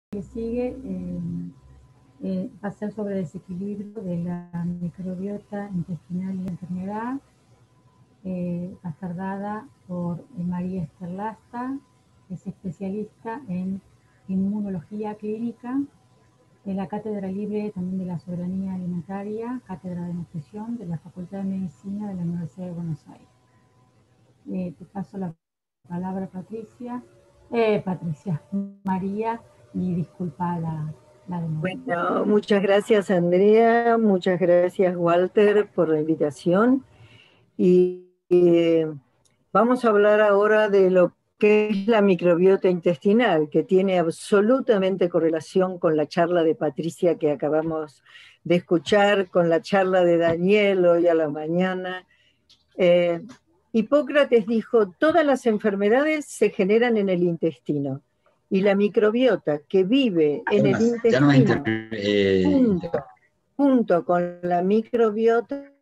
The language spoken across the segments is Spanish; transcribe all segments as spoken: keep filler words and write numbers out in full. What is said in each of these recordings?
que sigue eh, eh, va a ser sobre el desequilibrio de la microbiota intestinal y la enfermedad. Eh, va a estar dada por María Esther Lasta, que es especialista en inmunología clínica, de la Cátedra Libre también de la Soberanía Alimentaria, Cátedra de Nutrición de la Facultad de Medicina de la Universidad de Buenos Aires. Eh, te paso la palabra, Patricia. Eh, Patricia, María, y disculpa la, la demora. Bueno, muchas gracias, Andrea, muchas gracias, Walter, por la invitación. Y eh, vamos a hablar ahora de lo que es la microbiota intestinal, que tiene absolutamente correlación con la charla de Patricia que acabamos de escuchar, con la charla de Daniel hoy a la mañana. Eh, Hipócrates dijo, todas las enfermedades se generan en el intestino, y la microbiota que vive en el intestino, junto, junto con la microbiota,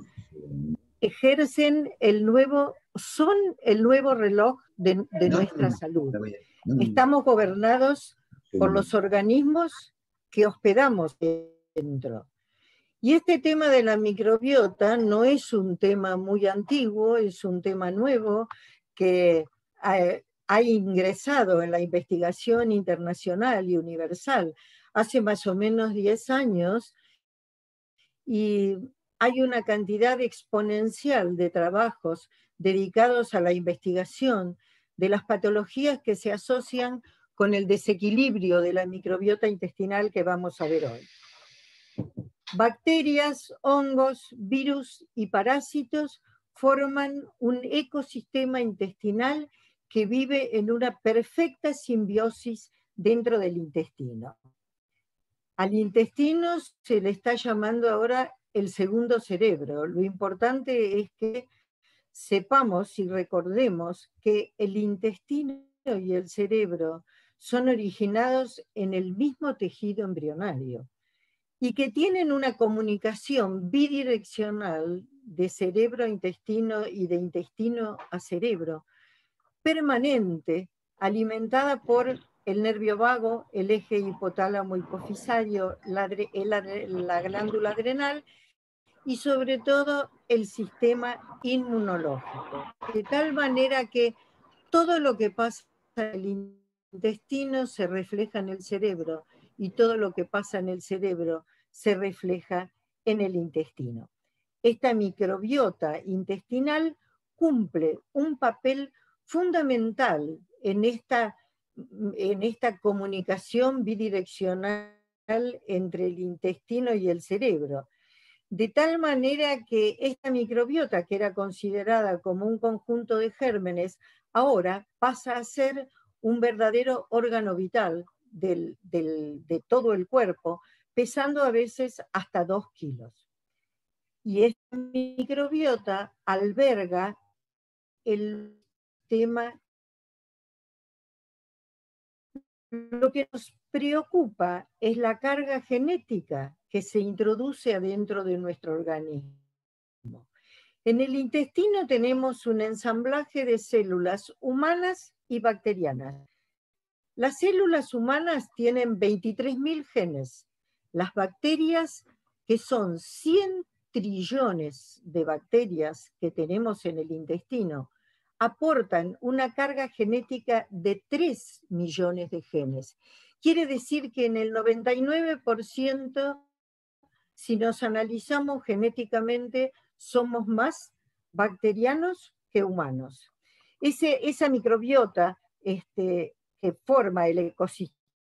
ejercen el nuevo, son el nuevo reloj de, de nuestra salud. Estamos gobernados por los organismos que hospedamos dentro. Y este tema de la microbiota no es un tema muy antiguo, es un tema nuevo que ha, ha ingresado en la investigación internacional y universal hace más o menos diez años, y hay una cantidad exponencial de trabajos dedicados a la investigación de las patologías que se asocian con el desequilibrio de la microbiota intestinal que vamos a ver hoy. Bacterias, hongos, virus y parásitos forman un ecosistema intestinal que vive en una perfecta simbiosis dentro del intestino. Al intestino se le está llamando ahora el segundo cerebro. Lo importante es que sepamos y recordemos que el intestino y el cerebro son originados en el mismo tejido embrionario, y que tienen una comunicación bidireccional de cerebro a intestino y de intestino a cerebro, permanente, alimentada por el nervio vago, el eje hipotálamo hipofisario, la, la, la glándula adrenal y sobre todo el sistema inmunológico. De tal manera que todo lo que pasa en el intestino se refleja en el cerebro, y todo lo que pasa en el cerebro se refleja en el intestino. Esta microbiota intestinal cumple un papel fundamental en esta, en esta comunicación bidireccional entre el intestino y el cerebro. De tal manera que esta microbiota, que era considerada como un conjunto de gérmenes, ahora pasa a ser un verdadero órgano vital del, del, de todo el cuerpo, pesando a veces hasta dos kilos. Y esta microbiota alberga el tema. Lo que nos preocupa es la carga genética que se introduce adentro de nuestro organismo. En el intestino tenemos un ensamblaje de células humanas y bacterianas. Las células humanas tienen veintitrés mil genes. Las bacterias, que son cien trillones de bacterias que tenemos en el intestino, aportan una carga genética de tres millones de genes. Quiere decir que en el noventa y nueve por ciento, si nos analizamos genéticamente, somos más bacterianos que humanos. Ese, esa microbiota este, que forma el ecosistema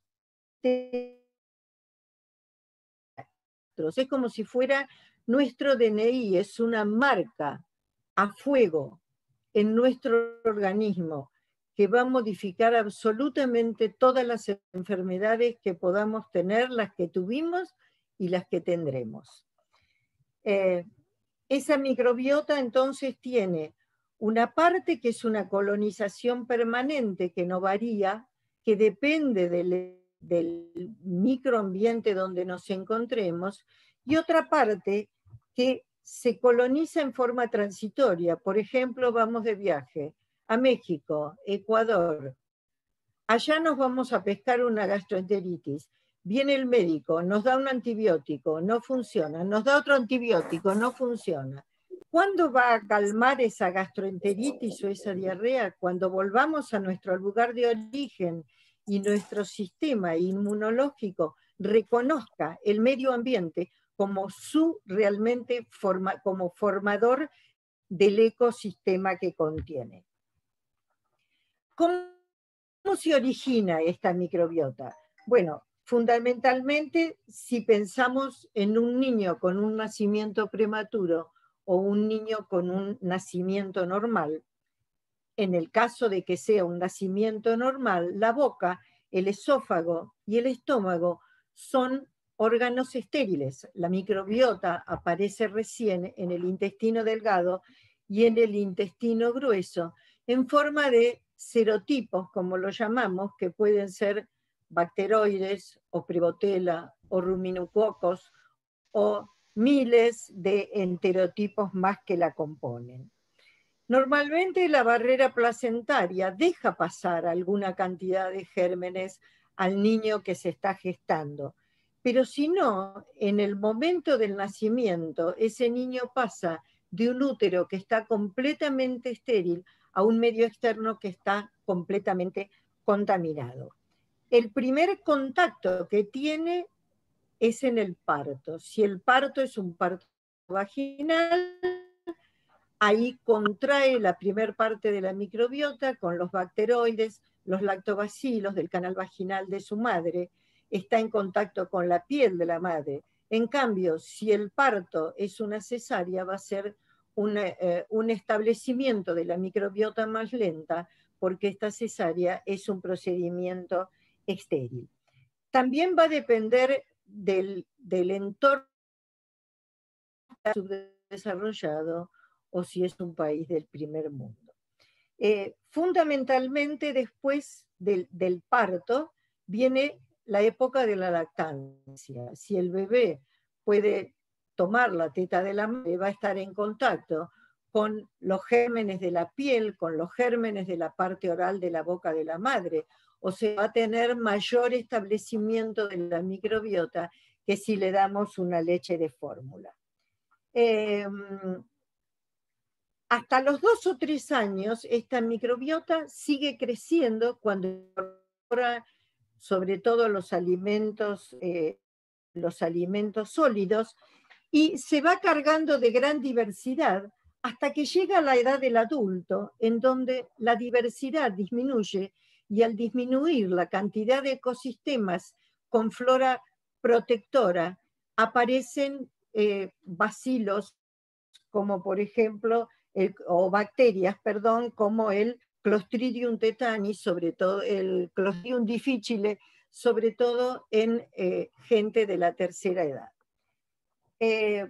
es como si fuera nuestro D N I, es una marca a fuego en nuestro organismo que va a modificar absolutamente todas las enfermedades que podamos tener, las que tuvimos y las que tendremos. Eh, esa microbiota entonces tiene una parte que es una colonización permanente que no varía, que depende del, del microambiente donde nos encontremos, y otra parte que se coloniza en forma transitoria. Por ejemplo, vamos de viaje a México, Ecuador, allá nos vamos a pescar una gastroenteritis. Viene el médico, nos da un antibiótico, no funciona, nos da otro antibiótico, no funciona. ¿Cuándo va a calmar esa gastroenteritis o esa diarrea? Cuando volvamos a nuestro lugar de origen y nuestro sistema inmunológico reconozca el medio ambiente como su realmente forma, como formador del ecosistema que contiene. ¿Cómo se origina esta microbiota? Bueno, fundamentalmente si pensamos en un niño con un nacimiento prematuro o un niño con un nacimiento normal, en el caso de que sea un nacimiento normal, la boca, el esófago y el estómago son órganos estériles. La microbiota aparece recién en el intestino delgado y en el intestino grueso, en forma de serotipos, como lo llamamos, que pueden ser bacteroides o prevotella o ruminococos o miles de enterotipos más que la componen. Normalmente la barrera placentaria deja pasar alguna cantidad de gérmenes al niño que se está gestando, pero si no, en el momento del nacimiento, ese niño pasa de un útero que está completamente estéril a un medio externo que está completamente contaminado. El primer contacto que tiene es en el parto. Si el parto es un parto vaginal, ahí contrae la primer parte de la microbiota con los bacteroides, los lactobacilos del canal vaginal de su madre, está en contacto con la piel de la madre. En cambio, si el parto es una cesárea, va a ser una, eh, un establecimiento de la microbiota más lenta, porque esta cesárea es un procedimiento estéril. También va a depender del, del entorno subdesarrollado o si es un país del primer mundo. Eh, fundamentalmente después del, del parto viene la época de la lactancia. Si el bebé puede tomar la teta de la madre, va a estar en contacto con los gérmenes de la piel, con los gérmenes de la parte oral de la boca de la madre, o se va a tener mayor establecimiento de la microbiota que si le damos una leche de fórmula. Eh, hasta los dos o tres años, esta microbiota sigue creciendo cuando incorpora sobre todo los alimentos, eh, los alimentos sólidos, y se va cargando de gran diversidad hasta que llega a la edad del adulto, en donde la diversidad disminuye, y al disminuir la cantidad de ecosistemas con flora protectora, aparecen eh, bacilos, como por ejemplo, el, o bacterias, perdón, como el Clostridium tetani, sobre todo el Clostridium difficile, sobre todo en eh, gente de la tercera edad. Eh,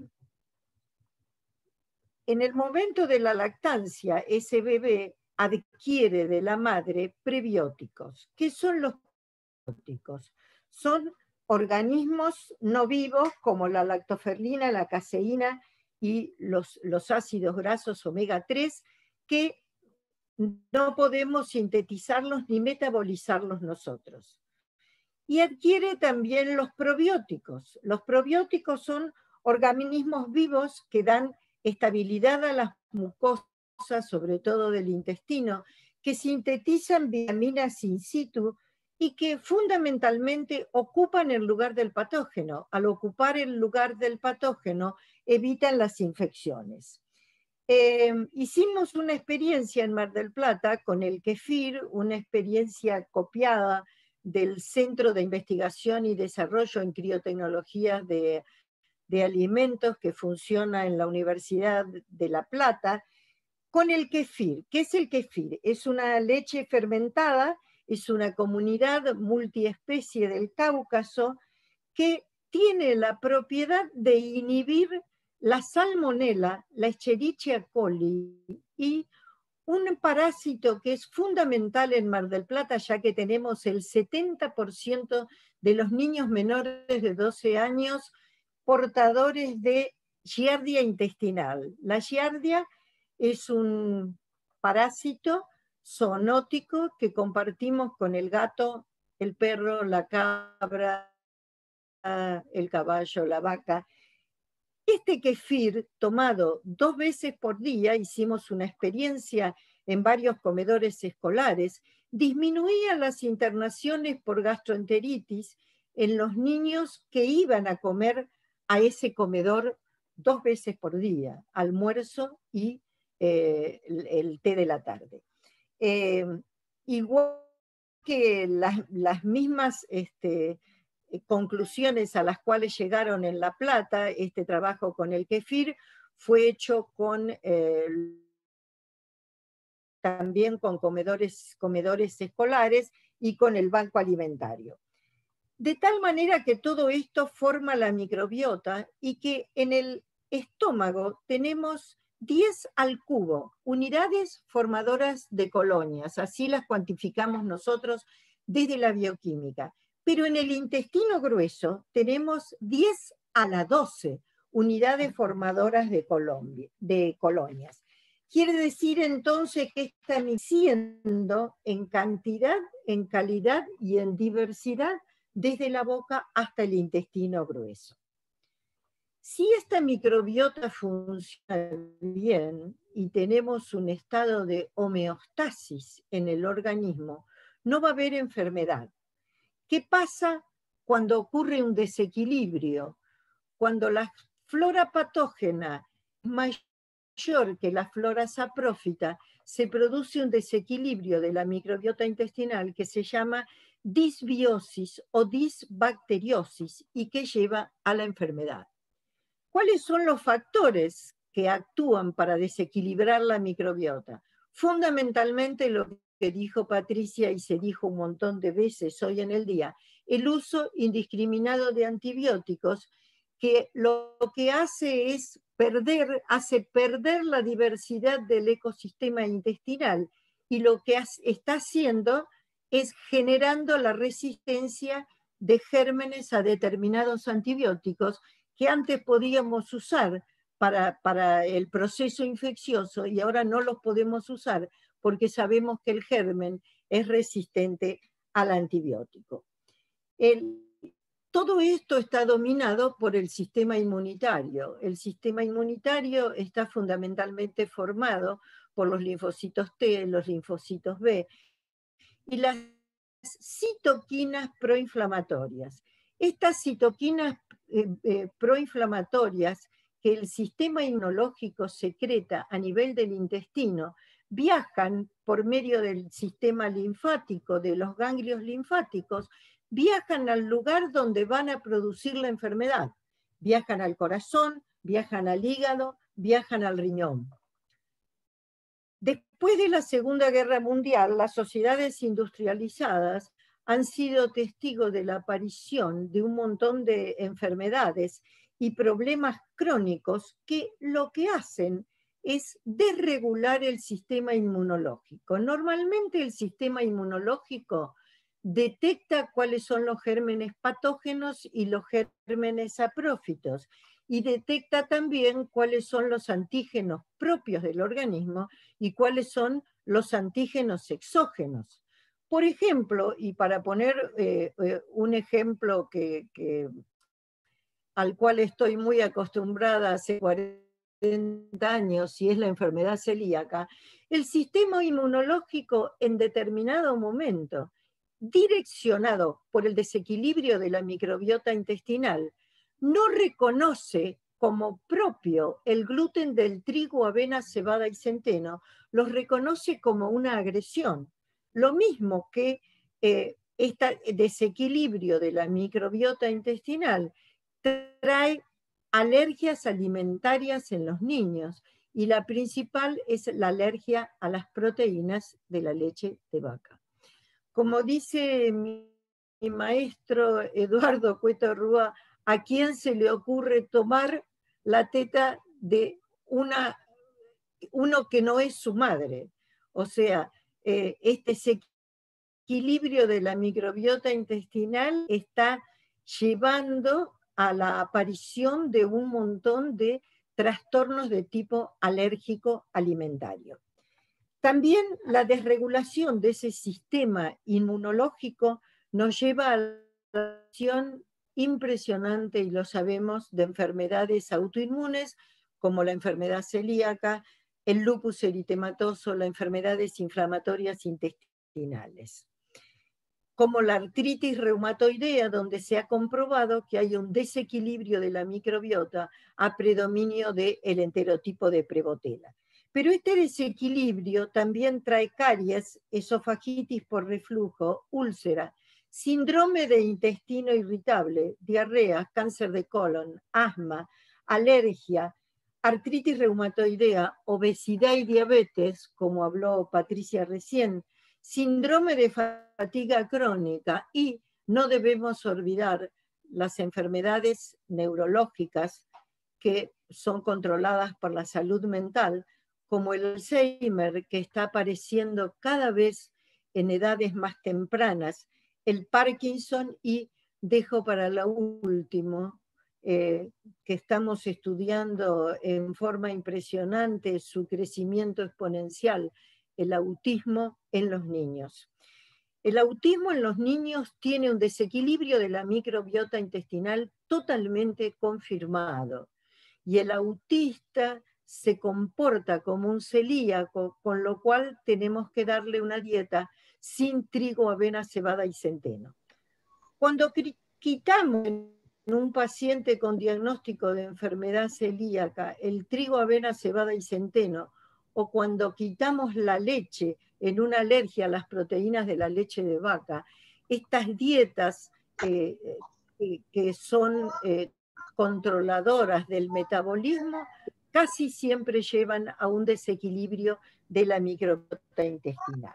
en el momento de la lactancia, ese bebé adquiere de la madre prebióticos. ¿Qué son los prebióticos? Son organismos no vivos como la lactoferrina, la caseína y los, los ácidos grasos omega tres, que no podemos sintetizarlos ni metabolizarlos nosotros. Y adquiere también los probióticos. Los probióticos son organismos vivos que dan estabilidad a las mucosas, sobre todo del intestino, que sintetizan vitaminas in situ y que fundamentalmente ocupan el lugar del patógeno. Al ocupar el lugar del patógeno, evitan las infecciones. Eh, hicimos una experiencia en Mar del Plata con el kefir, una experiencia copiada del Centro de Investigación y Desarrollo en Criotecnologías de, de Alimentos que funciona en la Universidad de La Plata, con el kefir. ¿Qué es el kefir? Es una leche fermentada, es una comunidad multiespecie del Cáucaso que tiene la propiedad de inhibir la salmonela, la Escherichia coli y un parásito que es fundamental en Mar del Plata, ya que tenemos el setenta por ciento de los niños menores de doce años portadores de giardia intestinal. La giardia es un parásito zoonótico que compartimos con el gato, el perro, la cabra, el caballo, la vaca. Este kefir, tomado dos veces por día, hicimos una experiencia en varios comedores escolares, disminuía las internaciones por gastroenteritis en los niños que iban a comer a ese comedor dos veces por día, almuerzo y eh, el, el té de la tarde. Eh, igual que las, las mismas este, conclusiones a las cuales llegaron en La Plata, este trabajo con el kefir fue hecho con, eh, también con comedores, comedores escolares y con el banco alimentario. De tal manera que todo esto forma la microbiota y que en el estómago tenemos diez al cubo, unidades formadoras de colonias, así las cuantificamos nosotros desde la bioquímica. Pero en el intestino grueso tenemos diez a la doce unidades formadoras de, de colonias. Quiere decir entonces que están siendo en cantidad, en calidad y en diversidad desde la boca hasta el intestino grueso. Si esta microbiota funciona bien y tenemos un estado de homeostasis en el organismo, no va a haber enfermedad. ¿Qué pasa cuando ocurre un desequilibrio? Cuando la flora patógena es mayor que la flora saprófita, se produce un desequilibrio de la microbiota intestinal que se llama disbiosis o disbacteriosis y que lleva a la enfermedad. ¿Cuáles son los factores que actúan para desequilibrar la microbiota? Fundamentalmente lo que dijo Patricia y se dijo un montón de veces hoy en el día, el uso indiscriminado de antibióticos, que lo que hace es perder, hace perder la diversidad del ecosistema intestinal y lo que está haciendo es generando la resistencia de gérmenes a determinados antibióticos que antes podíamos usar para, para el proceso infeccioso y ahora no los podemos usar porque sabemos que el germen es resistente al antibiótico. El, todo esto está dominado por el sistema inmunitario. El sistema inmunitario está fundamentalmente formado por los linfocitos T, los linfocitos B y las citoquinas proinflamatorias. Estas citoquinas eh, eh, proinflamatorias que el sistema inmunológico secreta a nivel del intestino viajan por medio del sistema linfático, de los ganglios linfáticos, viajan al lugar donde van a producir la enfermedad. Viajan al corazón, viajan al hígado, viajan al riñón. Después de la Segunda Guerra Mundial, las sociedades industrializadas han sido testigos de la aparición de un montón de enfermedades y problemas crónicos que lo que hacen es desregular el sistema inmunológico. Normalmente el sistema inmunológico detecta cuáles son los gérmenes patógenos y los gérmenes saprófitos y detecta también cuáles son los antígenos propios del organismo y cuáles son los antígenos exógenos. Por ejemplo, y para poner eh, un ejemplo que, que, al cual estoy muy acostumbrada hace cuarenta años, y es la enfermedad celíaca, el sistema inmunológico en determinado momento, direccionado por el desequilibrio de la microbiota intestinal, no reconoce como propio el gluten del trigo, avena, cebada y centeno, los reconoce como una agresión. Lo mismo que eh, este desequilibrio de la microbiota intestinal trae alergias alimentarias en los niños y la principal es la alergia a las proteínas de la leche de vaca. Como dice mi, mi maestro Eduardo Cueto Rúa, ¿a quién se le ocurre tomar la teta de una, uno que no es su madre? O sea, eh, este desequilibrio de la microbiota intestinal está llevando a la aparición de un montón de trastornos de tipo alérgico alimentario. También la desregulación de ese sistema inmunológico nos lleva a la acción impresionante, y lo sabemos, de enfermedades autoinmunes como la enfermedad celíaca, el lupus eritematoso, las enfermedades inflamatorias intestinales, como la artritis reumatoidea, donde se ha comprobado que hay un desequilibrio de la microbiota a predominio del enterotipo de Prevotella. Pero este desequilibrio también trae caries, esofagitis por reflujo, úlcera, síndrome de intestino irritable, diarrea, cáncer de colon, asma, alergia, artritis reumatoidea, obesidad y diabetes, como habló Patricia recién, síndrome de fatiga crónica, y no debemos olvidar las enfermedades neurológicas que son controladas por la salud mental, como el Alzheimer, que está apareciendo cada vez en edades más tempranas, el Parkinson, y dejo para lo último, eh, que estamos estudiando en forma impresionante su crecimiento exponencial, el autismo en los niños. El autismo en los niños tiene un desequilibrio de la microbiota intestinal totalmente confirmado, y el autista se comporta como un celíaco, con lo cual tenemos que darle una dieta sin trigo, avena, cebada y centeno. Cuando quitamos en un paciente con diagnóstico de enfermedad celíaca el trigo, avena, cebada y centeno, o cuando quitamos la leche en una alergia a las proteínas de la leche de vaca, estas dietas eh, eh, que son eh, controladoras del metabolismo casi siempre llevan a un desequilibrio de la microbiota intestinal.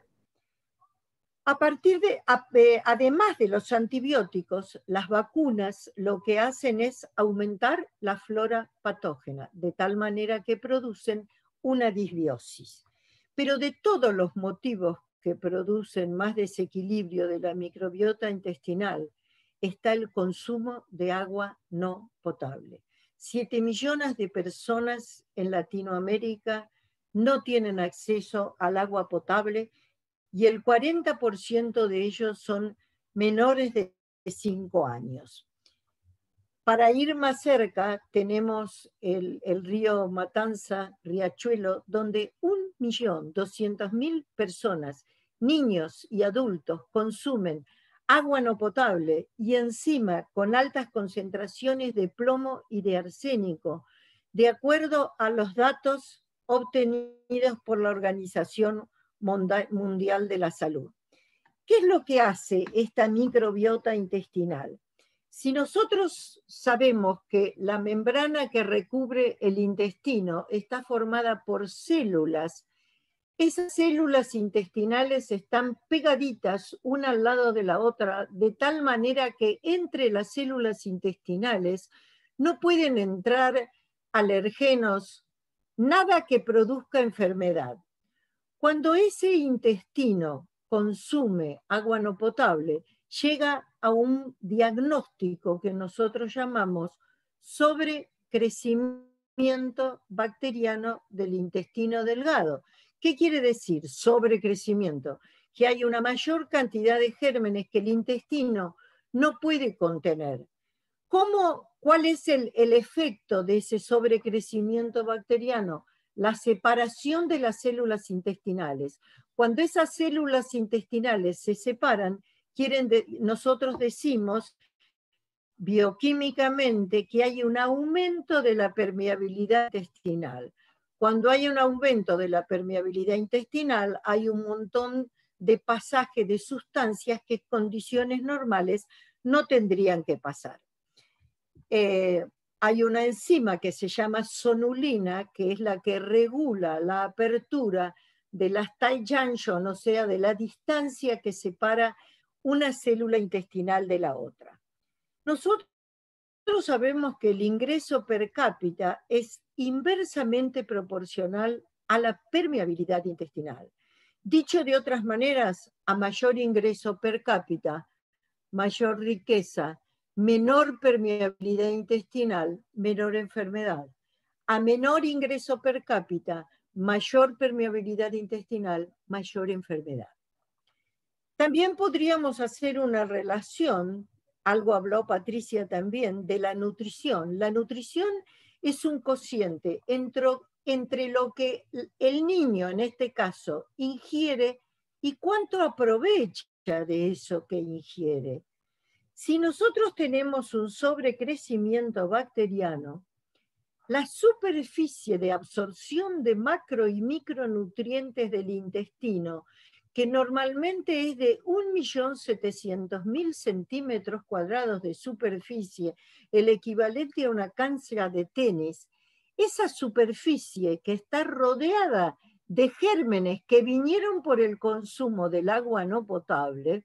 A partir de, además de los antibióticos, las vacunas lo que hacen es aumentar la flora patógena, de tal manera que producen una disbiosis. Pero de todos los motivos que producen más desequilibrio de la microbiota intestinal, está el consumo de agua no potable. Siete millones de personas en Latinoamérica no tienen acceso al agua potable, y el cuarenta por ciento de ellos son menores de cinco años. Para ir más cerca, tenemos el, el río Matanza, Riachuelo, donde un millón doscientas mil personas, niños y adultos, consumen agua no potable, y encima con altas concentraciones de plomo y de arsénico, de acuerdo a los datos obtenidos por la Organización Mundial de la Salud. ¿Qué es lo que hace esta microbiota intestinal? Si nosotros sabemos que la membrana que recubre el intestino está formada por células, esas células intestinales están pegaditas una al lado de la otra, de tal manera que entre las células intestinales no pueden entrar alergenos, nada que produzca enfermedad. Cuando ese intestino consume agua no potable, llega a un diagnóstico que nosotros llamamos sobrecrecimiento bacteriano del intestino delgado. ¿Qué quiere decir sobrecrecimiento? Que hay una mayor cantidad de gérmenes que el intestino no puede contener. ¿Cómo, ¿Cuál es el, el efecto de ese sobrecrecimiento bacteriano? La separación de las células intestinales. Cuando esas células intestinales se separan, quieren de, nosotros decimos bioquímicamente que hay un aumento de la permeabilidad intestinal. Cuando hay un aumento de la permeabilidad intestinal, hay un montón de pasaje de sustancias que en condiciones normales no tendrían que pasar. Eh, hay una enzima que se llama sonulina, que es la que regula la apertura de las tight junction, o sea, de la distancia que separa una célula intestinal de la otra. Nosotros sabemos que el ingreso per cápita es inversamente proporcional a la permeabilidad intestinal. Dicho de otras maneras, a mayor ingreso per cápita, mayor riqueza, menor permeabilidad intestinal, menor enfermedad. A menor ingreso per cápita, mayor permeabilidad intestinal, mayor enfermedad. También podríamos hacer una relación, algo habló Patricia también, de la nutrición. La nutrición es un cociente entre, entre lo que el niño, en este caso, ingiere y cuánto aprovecha de eso que ingiere. Si nosotros tenemos un sobrecrecimiento bacteriano, la superficie de absorción de macro y micronutrientes del intestino, que normalmente es de un millón setecientos mil centímetros cuadrados de superficie, el equivalente a una cancha de tenis, esa superficie que está rodeada de gérmenes que vinieron por el consumo del agua no potable,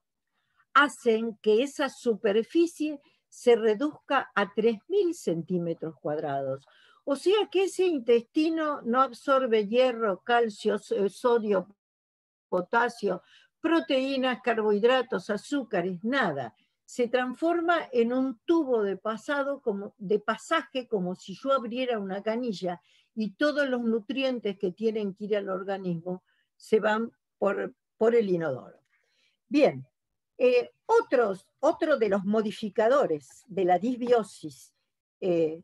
hacen que esa superficie se reduzca a tres mil centímetros cuadrados. O sea que ese intestino no absorbe hierro, calcio, sodio, potasio, proteínas, carbohidratos, azúcares, nada. Se transforma en un tubo de, pasado como, de pasaje como si yo abriera una canilla y todos los nutrientes que tienen que ir al organismo se van por, por el inodoro. Bien, eh, otros, otro de los modificadores de la disbiosis eh,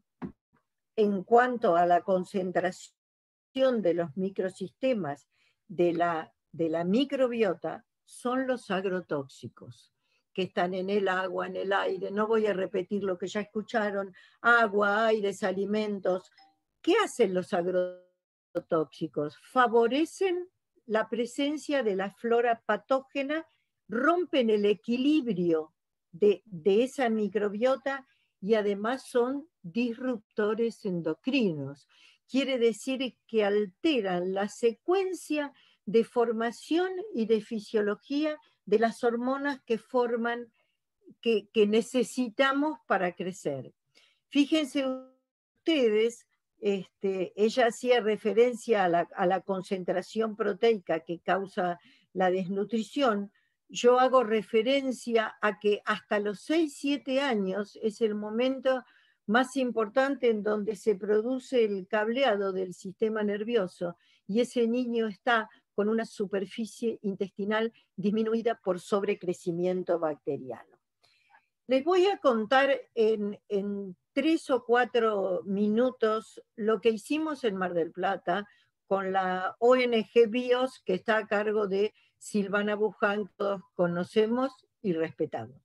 en cuanto a la concentración de los microsistemas de la, de la microbiota son los agrotóxicos, que están en el agua, en el aire. No voy a repetir lo que ya escucharon, agua, aires, alimentos. ¿Qué hacen los agrotóxicos? Favorecen la presencia de la flora patógena, rompen el equilibrio de, de esa microbiota y además son disruptores endocrinos. Quiere decir que alteran la secuencia de formación y de fisiología de las hormonas que forman, que, que necesitamos para crecer. Fíjense ustedes, este, ella hacía referencia a la, a la concentración proteica que causa la desnutrición. Yo hago referencia a que hasta los seis, siete años es el momento más importante en donde se produce el cableado del sistema nervioso y ese niño está con una superficie intestinal disminuida por sobrecrecimiento bacteriano. Les voy a contar en, en tres o cuatro minutos lo que hicimos en Mar del Plata con la O N G BIOS, que está a cargo de Silvana Buján, que todos conocemos y respetamos.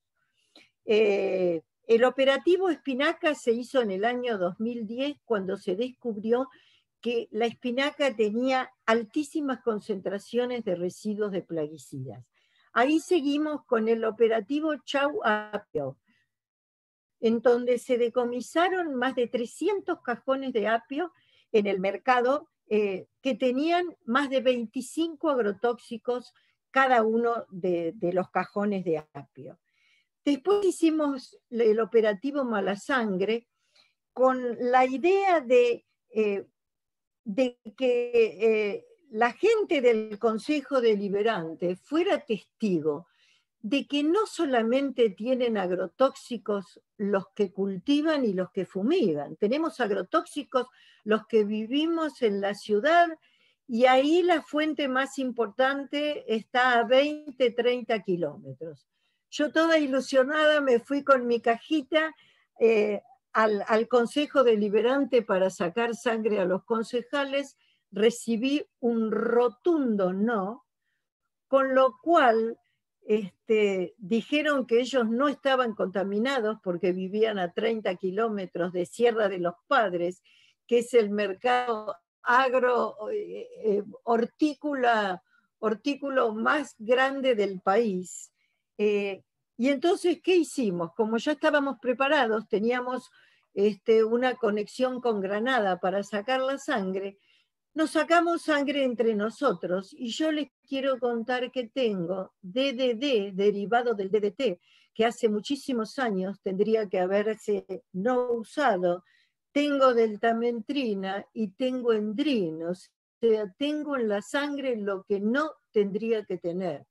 Eh, el operativo Espinaca se hizo en el año dos mil diez, cuando se descubrió que la espinaca tenía altísimas concentraciones de residuos de plaguicidas. Ahí seguimos con el operativo Chau Apio, en donde se decomisaron más de trescientos cajones de apio en el mercado, eh, que tenían más de veinticinco agrotóxicos cada uno de, de los cajones de apio. Después hicimos el operativo Malasangre con la idea de, eh, de que eh, la gente del Consejo Deliberante fuera testigo de que no solamente tienen agrotóxicos los que cultivan y los que fumigan, tenemos agrotóxicos los que vivimos en la ciudad, y ahí la fuente más importante está a veinte, treinta kilómetros. Yo toda ilusionada me fui con mi cajita eh, al, al Consejo Deliberante para sacar sangre a los concejales, recibí un rotundo no, con lo cual este, dijeron que ellos no estaban contaminados porque vivían a treinta kilómetros de Sierra de los Padres, que es el mercado agro eh, eh, hortícola, hortículo más grande del país. Eh, y entonces, ¿qué hicimos? Como ya estábamos preparados, teníamos este, una conexión con Granada para sacar la sangre, nos sacamos sangre entre nosotros, y yo les quiero contar que tengo D D D, derivado del D D T, que hace muchísimos años tendría que haberse no usado. Tengo deltamentrina y tengo endrina, o sea, tengo en la sangre lo que no tendría que tener.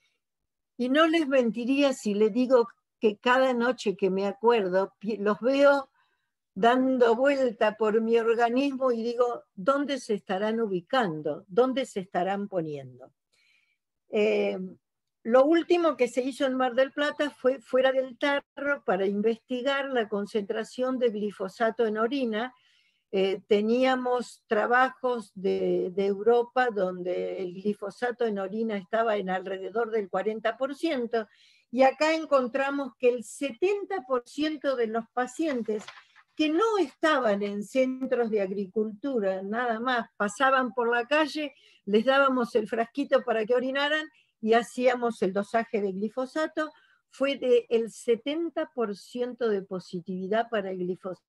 Y no les mentiría si les digo que cada noche que me acuerdo, los veo dando vuelta por mi organismo y digo, ¿dónde se estarán ubicando? ¿Dónde se estarán poniendo? Eh, lo último que se hizo en Mar del Plata fue fuera del tarro para investigar la concentración de glifosato en orina. Eh, teníamos trabajos de, de Europa donde el glifosato en orina estaba en alrededor del cuarenta por ciento, y acá encontramos que el setenta por ciento de los pacientes que no estaban en centros de agricultura, nada más, pasaban por la calle, les dábamos el frasquito para que orinaran y hacíamos el dosaje de glifosato, fue del setenta por ciento de positividad para el glifosato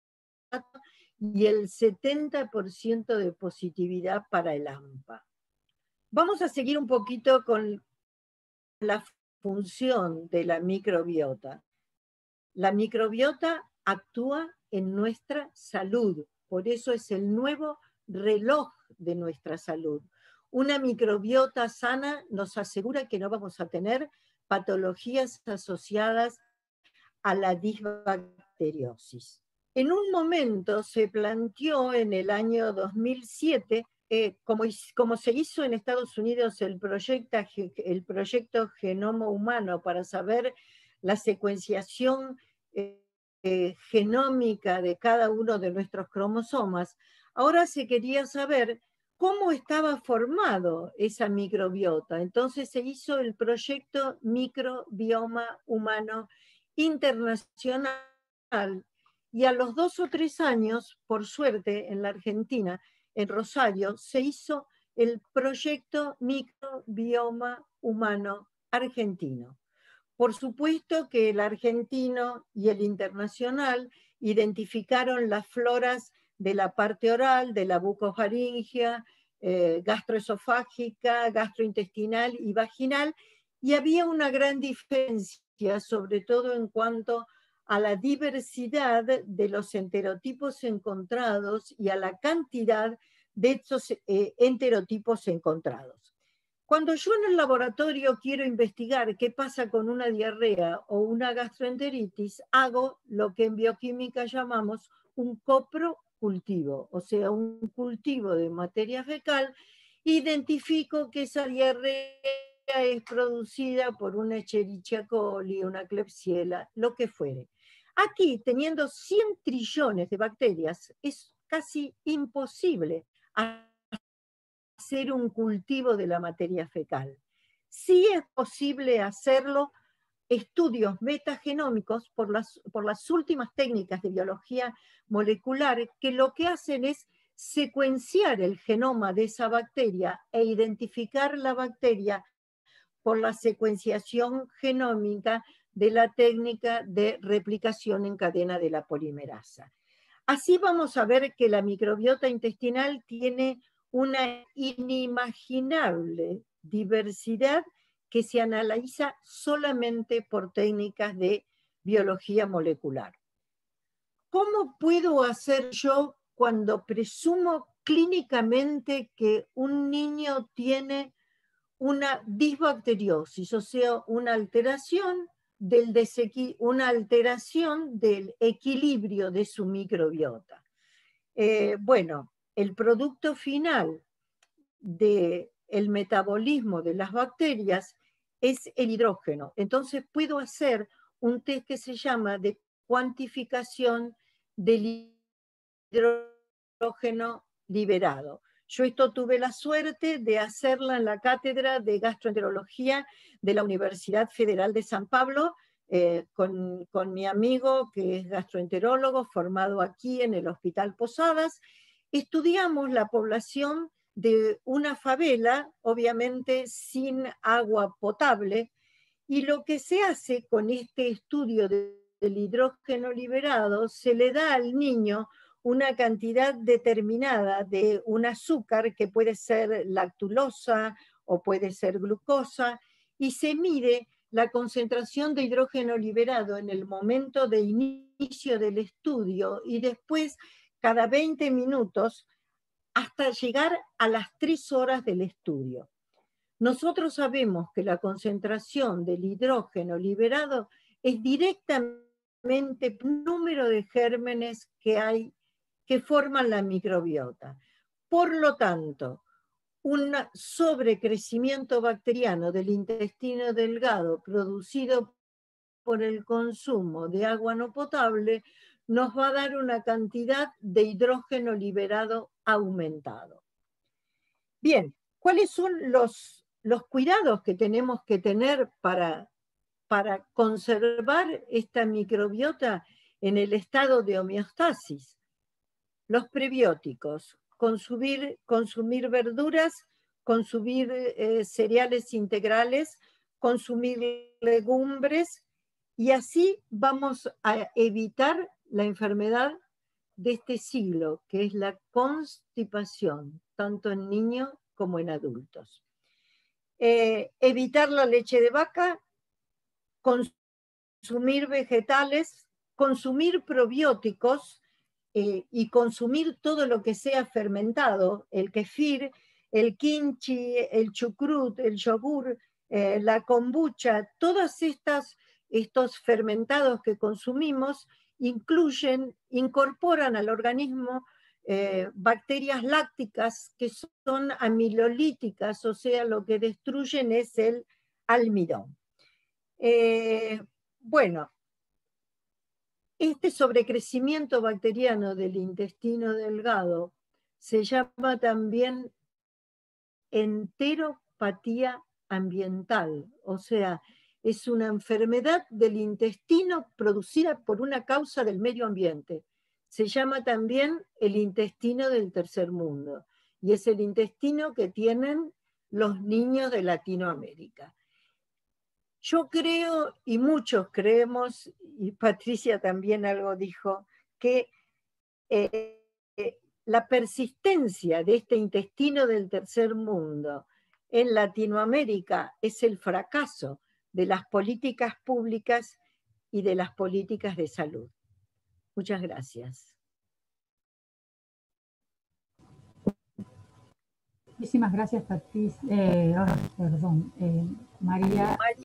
y el setenta por ciento de positividad para el AMPA. Vamos a seguir un poquito con la función de la microbiota. La microbiota actúa en nuestra salud, por eso es el nuevo reloj de nuestra salud. Una microbiota sana nos asegura que no vamos a tener patologías asociadas a la disbacteriosis. En un momento se planteó en el año dos mil siete, eh, como, como se hizo en Estados Unidos el proyecto, el proyecto Genoma Humano para saber la secuenciación eh, eh, genómica de cada uno de nuestros cromosomas, ahora se quería saber cómo estaba formado esa microbiota. Entonces se hizo el proyecto Microbioma Humano Internacional, y a los dos o tres años, por suerte, en la Argentina, en Rosario, se hizo el proyecto Microbioma Humano Argentino. Por supuesto que el argentino y el internacional identificaron las floras de la parte oral, de la bucofaringea, eh, gastroesofágica, gastrointestinal y vaginal, y había una gran diferencia, sobre todo en cuanto a la diversidad de los enterotipos encontrados y a la cantidad de estos eh, enterotipos encontrados. Cuando yo en el laboratorio quiero investigar qué pasa con una diarrea o una gastroenteritis, hago lo que en bioquímica llamamos un coprocultivo, o sea, un cultivo de materia fecal. Identifico que esa diarrea es producida por una Escherichia coli, una Klebsiella, lo que fuere. Aquí, teniendo cien trillones de bacterias, es casi imposible hacer un cultivo de la materia fecal. Sí es posible hacerlo estudios metagenómicos por las, por las últimas técnicas de biología molecular, que lo que hacen es secuenciar el genoma de esa bacteria e identificar la bacteria por la secuenciación genómica de la técnica de replicación en cadena de la polimerasa. Así vamos a ver que la microbiota intestinal tiene una inimaginable diversidad que se analiza solamente por técnicas de biología molecular. ¿Cómo puedo hacer yo cuando presumo clínicamente que un niño tiene una disbacteriosis, o sea, una alteración del, una alteración del equilibrio de su microbiota? Eh, bueno, el producto final del metabolismo de las bacterias es el hidrógeno. Entonces puedo hacer un test que se llama de cuantificación del hidrógeno liberado. Yo esto tuve la suerte de hacerla en la cátedra de gastroenterología de la Universidad Federal de San Pablo, eh, con, con mi amigo que es gastroenterólogo formado aquí en el Hospital Posadas. Estudiamos la población de una favela, obviamente sin agua potable, y lo que se hace con este estudio de, del hidrógeno liberado, se le da al niño una cantidad determinada de un azúcar que puede ser lactulosa o puede ser glucosa, y se mide la concentración de hidrógeno liberado en el momento de inicio del estudio y después cada veinte minutos hasta llegar a las tres horas del estudio. Nosotros sabemos que la concentración del hidrógeno liberado es directamente número de gérmenes que hay que forman la microbiota. Por lo tanto, un sobrecrecimiento bacteriano del intestino delgado producido por el consumo de agua no potable nos va a dar una cantidad de hidrógeno liberado aumentado. Bien, ¿cuáles son los, los cuidados que tenemos que tener para, para conservar esta microbiota en el estado de homeostasis? Los prebióticos, consumir, consumir verduras, consumir eh, cereales integrales, consumir legumbres, y así vamos a evitar la enfermedad de este siglo, que es la constipación, tanto en niños como en adultos. Eh, evitar la leche de vaca, consumir vegetales, consumir probióticos, Eh, y consumir todo lo que sea fermentado, el kefir, el kimchi, el chucrut, el yogur, eh, la kombucha, todos estas, estos fermentados que consumimos incluyen, incorporan al organismo eh, bacterias lácticas que son amilolíticas, o sea, lo que destruyen es el almidón. Eh, bueno, este sobrecrecimiento bacteriano del intestino delgado se llama también enteropatía ambiental, o sea, es una enfermedad del intestino producida por una causa del medio ambiente. Se llama también el intestino del tercer mundo, y es el intestino que tienen los niños de Latinoamérica. Yo creo, y muchos creemos, y Patricia también algo dijo, que eh, la persistencia de este intestino del tercer mundo en Latinoamérica es el fracaso de las políticas públicas y de las políticas de salud. Muchas gracias. Muchísimas gracias, Patricia. Eh, oh, perdón, eh, María.